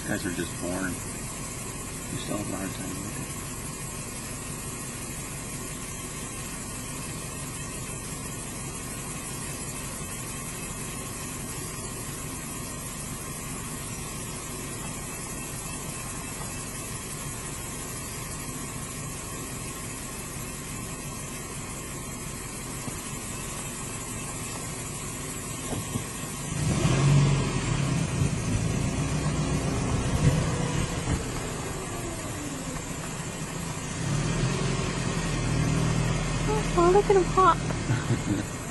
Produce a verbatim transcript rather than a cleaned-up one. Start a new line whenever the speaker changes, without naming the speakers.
guys are just born. You still have a hard time with it.
Oh, look at him hop.